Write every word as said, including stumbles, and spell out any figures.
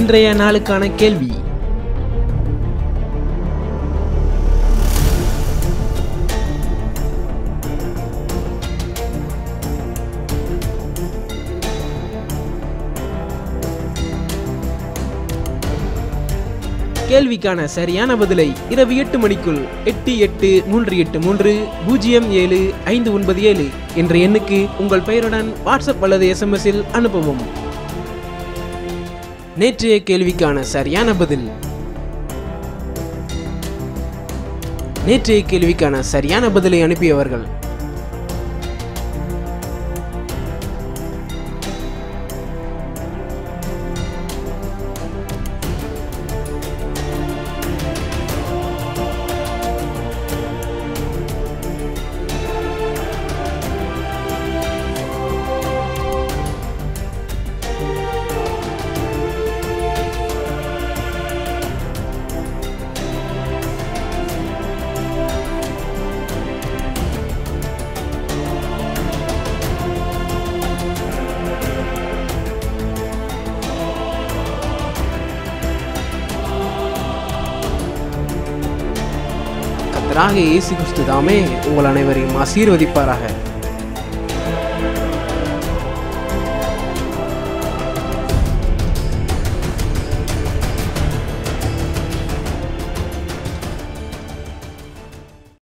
இன்றைய நாளுக்கான கேள்வி. கேள்விக்கான சரியான பதிலை இரவு எட்டு மணிக்குள் எட்டு எட்டு மூன்று எட்டு மூன்று பூஜ்ஜியம் ஏழு ஐந்து ஒன்பது ஏழு என்ற எண்ணுக்கு உங்கள் பெயருடன் வாட்ஸ்அப் அல்லது எஸ்எம்எஸ் இல் அனுப்பவும். நேற்றைய கேள்விக்கான சரியான பதில் நேற்றைய கேள்விக்கான சரியான பதிலை அனுப்பியவர்கள் கர்த்தராகிய இயேசு கிறிஸ்து தாமே உங்கள் அனைவரையும் ஆசீர்வதிப்பாராக.